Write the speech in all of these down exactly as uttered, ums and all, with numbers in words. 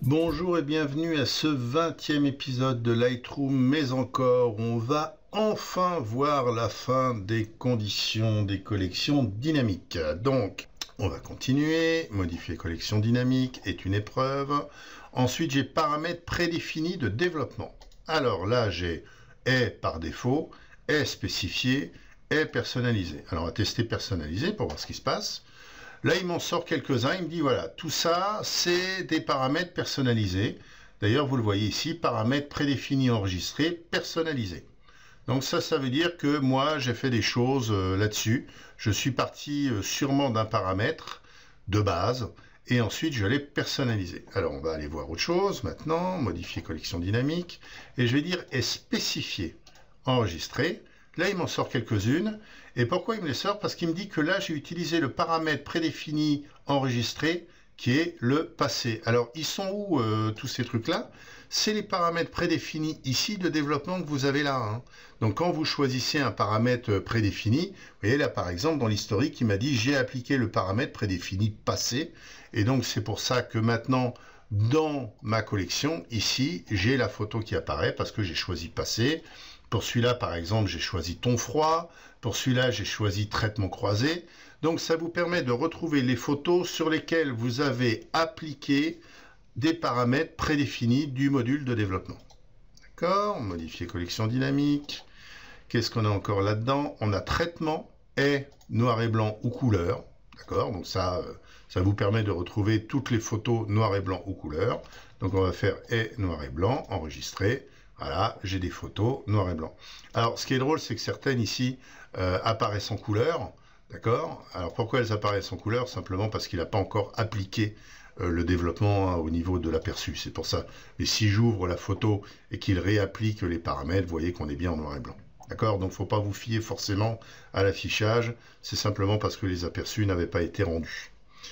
Bonjour et bienvenue à ce vingtième épisode de Lightroom, mais encore, on va enfin voir la fin des conditions des collections dynamiques. Donc, on va continuer. Modifier collection dynamique est une épreuve. Ensuite, j'ai paramètres prédéfinis de développement. Alors là, j'ai est par défaut, est spécifié, est personnalisé. Alors, on va tester personnalisé pour voir ce qui se passe. Là, il m'en sort quelques-uns. Il me dit, voilà, tout ça, c'est des paramètres personnalisés. D'ailleurs, vous le voyez ici, paramètres prédéfinis enregistrés, personnalisés. Donc ça, ça veut dire que moi, j'ai fait des choses euh, là-dessus. Je suis parti euh, sûrement d'un paramètre de base, et ensuite, je l'ai personnalisé. Alors, on va aller voir autre chose maintenant, modifier collection dynamique, et je vais dire est spécifié, enregistré. Là, il m'en sort quelques-unes. Et pourquoi il me les sort? Parce qu'il me dit que là, j'ai utilisé le paramètre prédéfini enregistré, qui est le passé. Alors, ils sont où euh, tous ces trucs-là? C'est les paramètres prédéfinis ici de développement que vous avez là. Hein. Donc, quand vous choisissez un paramètre prédéfini, vous voyez là, par exemple, dans l'historique, il m'a dit j'ai appliqué le paramètre prédéfini passé. Et donc, c'est pour ça que maintenant, dans ma collection, ici, j'ai la photo qui apparaît parce que j'ai choisi passé. Pour celui-là, par exemple, j'ai choisi ton froid. Pour celui-là, j'ai choisi traitement croisé. Donc, ça vous permet de retrouver les photos sur lesquelles vous avez appliqué des paramètres prédéfinis du module de développement. D'accord? Modifier collection dynamique. Qu'est-ce qu'on a encore là-dedans? On a traitement, est noir et blanc ou couleur. D'accord? Donc, ça, ça vous permet de retrouver toutes les photos noir et blanc ou couleur. Donc, on va faire est noir et blanc, enregistrer. Voilà, j'ai des photos noir et blanc. Alors, ce qui est drôle, c'est que certaines ici euh, apparaissent en couleur. D'accord? Alors, pourquoi elles apparaissent en couleur? Simplement parce qu'il n'a pas encore appliqué euh, le développement hein, au niveau de l'aperçu. C'est pour ça. Mais si j'ouvre la photo et qu'il réapplique les paramètres, vous voyez qu'on est bien en noir et blanc. D'accord? Donc, il ne faut pas vous fier forcément à l'affichage. C'est simplement parce que les aperçus n'avaient pas été rendus.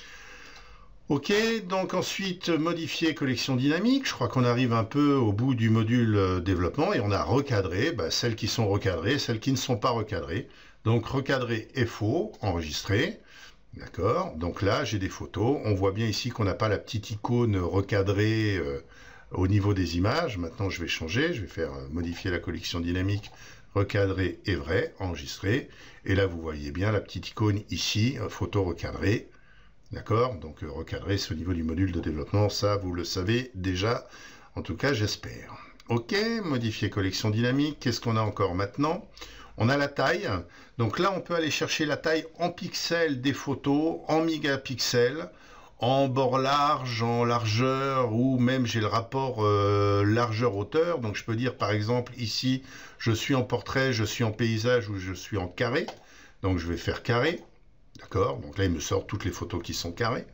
Ok, donc ensuite, modifier collection dynamique. Je crois qu'on arrive un peu au bout du module euh, développement et on a recadré bah, celles qui sont recadrées, celles qui ne sont pas recadrées. Donc, recadrer est faux, enregistrer. D'accord, donc là, j'ai des photos. On voit bien ici qu'on n'a pas la petite icône recadrée euh, au niveau des images. Maintenant, je vais changer. Je vais faire euh, modifier la collection dynamique. Recadrer est vrai, enregistrer. Et là, vous voyez bien la petite icône ici, euh, photo recadrée. D'accord? Donc, euh, recadrer, c'est au niveau du module de développement. Ça, vous le savez déjà. En tout cas, j'espère. OK, modifier collection dynamique. Qu'est-ce qu'on a encore maintenant? On a la taille. Donc là, on peut aller chercher la taille en pixels des photos, en mégapixels, en bord large, en largeur, ou même j'ai le rapport euh, largeur-hauteur. Donc, je peux dire, par exemple, ici, je suis en portrait, je suis en paysage, ou je suis en carré. Donc, je vais faire carré. D'accord, donc là il me sort toutes les photos qui sont carrées.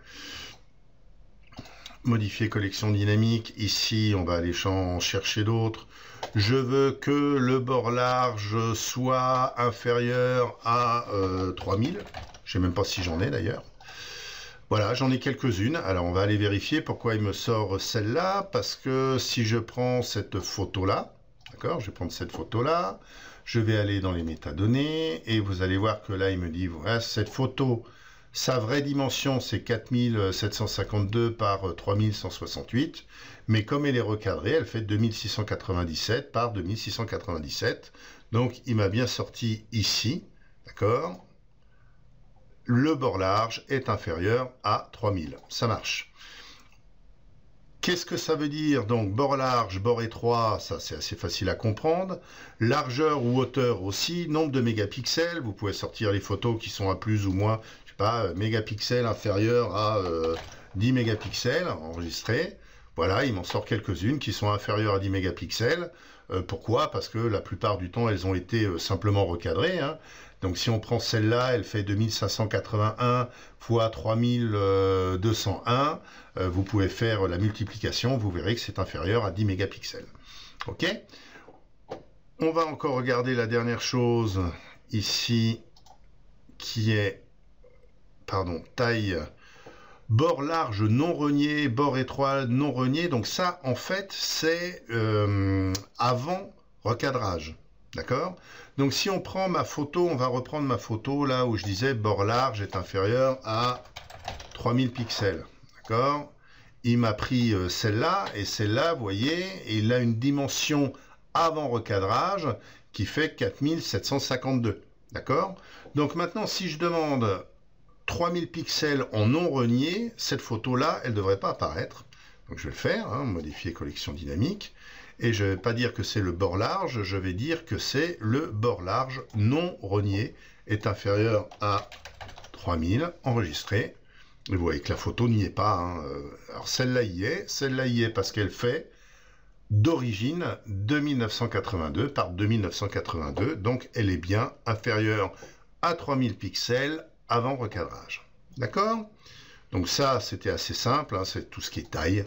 Modifier collection dynamique, ici on va aller en chercher d'autres. Je veux que le bord large soit inférieur à euh, trois mille. Je ne sais même pas si j'en ai d'ailleurs. Voilà, j'en ai quelques-unes. Alors on va aller vérifier pourquoi il me sort celle-là. Parce que si je prends cette photo-là, d'accord, je vais prendre cette photo-là. Je vais aller dans les métadonnées et vous allez voir que là, il me dit, voilà, cette photo, sa vraie dimension, c'est quatre mille sept cent cinquante-deux par trois mille cent soixante-huit. Mais comme elle est recadrée, elle fait deux mille six cent quatre-vingt-dix-sept par deux mille six cent quatre-vingt-dix-sept. Donc, il m'a bien sorti ici, d'accord? Le bord large est inférieur à trois mille. Ça marche. Qu'est-ce que ça veut dire? Donc, bord large, bord étroit, ça c'est assez facile à comprendre. Largeur ou hauteur aussi, nombre de mégapixels. Vous pouvez sortir les photos qui sont à plus ou moins, je sais pas, mégapixels inférieur à euh, dix mégapixels, enregistré. Voilà, il m'en sort quelques-unes qui sont inférieures à dix mégapixels. Euh, pourquoi? Parce que la plupart du temps, elles ont été euh, simplement recadrées. Hein. Donc, si on prend celle-là, elle fait deux mille cinq cent quatre-vingt-un fois trois mille deux cent un. Euh, vous pouvez faire la multiplication. Vous verrez que c'est inférieur à dix mégapixels. OK? On va encore regarder la dernière chose ici qui est, pardon, taille... Bord large non renié, bord étroit non renié. Donc ça, en fait, c'est euh, avant recadrage. D'accord? Donc si on prend ma photo, on va reprendre ma photo là où je disais bord large est inférieur à trois mille pixels. D'accord? il m'a pris celle-là, et celle-là, vous voyez, il a une dimension avant recadrage qui fait quatre mille sept cent cinquante-deux. D'accord? Donc maintenant, si je demande trois mille pixels en non renié, cette photo-là, elle ne devrait pas apparaître. Donc je vais le faire, hein, modifier collection dynamique. Et je ne vais pas dire que c'est le bord large, je vais dire que c'est le bord large non renié est inférieur à trois mille, enregistré. Et vous voyez que la photo n'y est pas. Hein. Alors celle-là y est, celle-là y est parce qu'elle fait d'origine deux mille neuf cent quatre-vingt-deux par deux mille neuf cent quatre-vingt-deux, donc elle est bien inférieure à trois mille pixels avant recadrage. D'accord? Donc ça, c'était assez simple, hein, c'est tout ce qui est taille.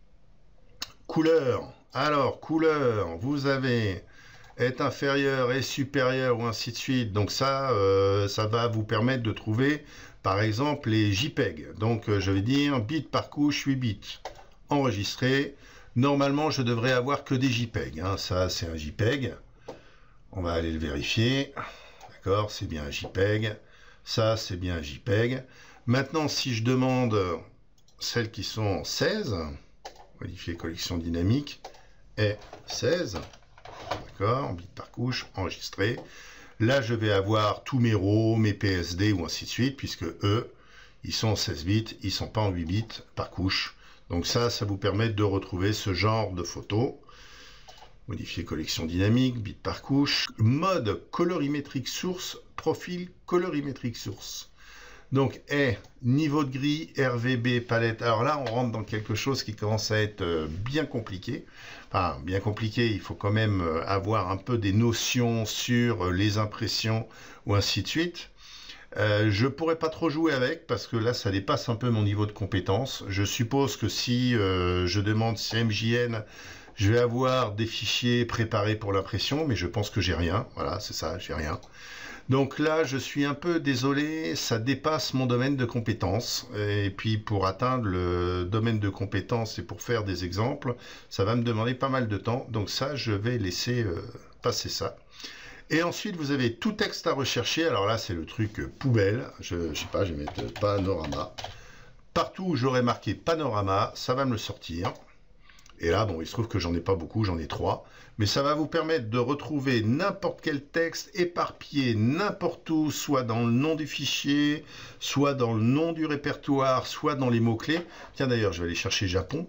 Couleur. Alors, couleur, vous avez est inférieur et supérieur ou ainsi de suite. Donc ça, euh, ça va vous permettre de trouver, par exemple, les JPEG. Donc euh, je vais dire bit par couche, huit bits. Enregistré. Normalement, je devrais avoir que des JPEG. Hein. Ça, c'est un JPEG. On va aller le vérifier. D'accord, c'est bien un JPEG. Ça, c'est bien un JPEG. Maintenant, si je demande celles qui sont en seize, modifier collection dynamique, et seize, d'accord, bit par couche, enregistré. Là, je vais avoir tous mes R A W, mes P S D ou ainsi de suite, puisque eux, ils sont en seize bits, ils ne sont pas en huit bits par couche. Donc ça, ça vous permet de retrouver ce genre de photos. Modifier collection dynamique, bit par couche. Mode colorimétrique source, profil colorimétrique source. Donc, est niveau de gris, R V B, palette. Alors là, on rentre dans quelque chose qui commence à être bien compliqué. Enfin, bien compliqué, il faut quand même avoir un peu des notions sur les impressions ou ainsi de suite. Euh, je ne pourrais pas trop jouer avec parce que là, ça dépasse un peu mon niveau de compétence. Je suppose que si euh, je demande C M J N, je vais avoir des fichiers préparés pour l'impression, mais je pense que j'ai rien. Voilà, c'est ça, j'ai rien. Donc là, je suis un peu désolé, ça dépasse mon domaine de compétences. Et puis pour atteindre le domaine de compétences et pour faire des exemples, ça va me demander pas mal de temps. Donc ça, je vais laisser euh, passer ça. Et ensuite, vous avez tout texte à rechercher. Alors là, c'est le truc poubelle. Je ne sais pas, je vais mettre panorama. Partout où j'aurai marqué panorama, ça va me le sortir. Et là, bon, il se trouve que j'en ai pas beaucoup, j'en ai trois. Mais ça va vous permettre de retrouver n'importe quel texte éparpillé n'importe où, soit dans le nom du fichier, soit dans le nom du répertoire, soit dans les mots-clés. Tiens, d'ailleurs, je vais aller chercher Japon.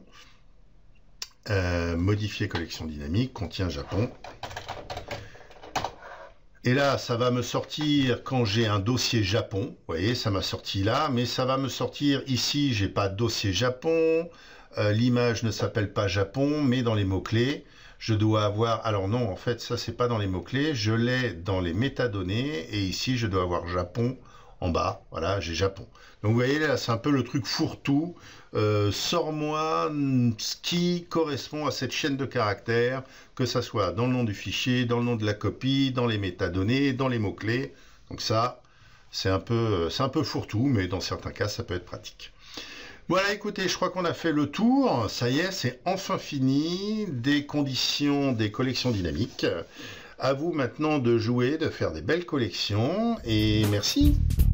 Euh, modifier collection dynamique, contient Japon. Et là, ça va me sortir quand j'ai un dossier Japon. Vous voyez, ça m'a sorti là. Mais ça va me sortir ici, j'ai pas de dossier Japon. Euh, L'image ne s'appelle pas Japon, mais dans les mots-clés, je dois avoir... Alors non, en fait, ça, c'est pas dans les mots-clés. Je l'ai dans les métadonnées. Et ici, je dois avoir Japon en bas. Voilà, j'ai Japon. Donc, vous voyez, là, c'est un peu le truc fourre-tout. Euh, Sors-moi ce qui correspond à cette chaîne de caractères, que ça soit dans le nom du fichier, dans le nom de la copie, dans les métadonnées, dans les mots-clés. Donc ça, c'est un peu, c'est un peu fourre-tout, mais dans certains cas, ça peut être pratique. Voilà, écoutez, je crois qu'on a fait le tour. Ça y est, c'est enfin fini des conditions des collections dynamiques. À vous maintenant de jouer, de faire des belles collections, et merci.